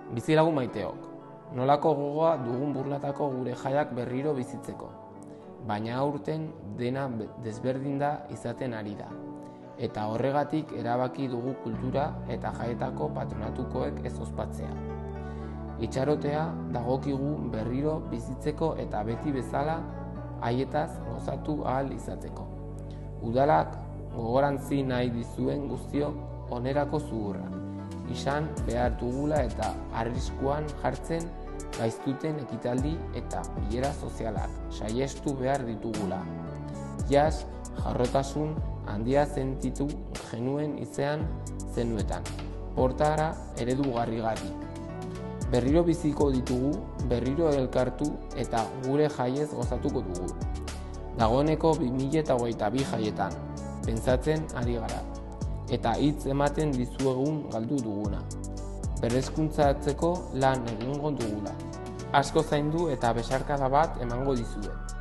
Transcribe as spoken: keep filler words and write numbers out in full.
Bizilagun maiteok, nolako gogoa dugun burlatako gure jaiak berriro bizitzeko. Baina aurten dena desberdin da izaten ari da. Eta horregatik erabaki dugu kultura eta jaetako patronatukoek ez ospatzea. Itxarotea dagokigu berriro bizitzeko eta beti bezala haietaz gozatu ahal izateko. Udalak gogorantzi nahi dizuen guztiok onerako zuhurrak. Izan behar dugula eta arriskuan jartzen gaiztuten ekitaldi eta bilera sozialak saiestu behar ditugula. Jas, jarrotasun handia sentitu genuen izean zenuetan, portara eredugarrigarri. Berriro biziko ditugu, berriro elkartu eta gure jaiez gozatuko dugu. Dagoeneko bi mila hogeita bi jaietan, pentsatzen ari gara, eta hitz ematen dizuegun galdu duguna. Berrezkuntzatzeko lan egingo dugula. Asko zaindu eta besarkada bat emango dizuet.